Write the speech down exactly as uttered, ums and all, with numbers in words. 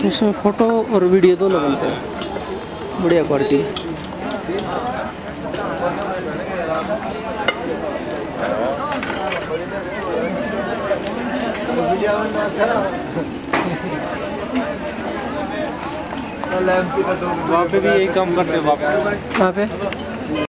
इसमें फ़ोटो और वीडियो दोनों बनते हैं, बढ़िया क्वालिटी। वहाँ पे भी यही काम करते हैं वापस। वहाँ पे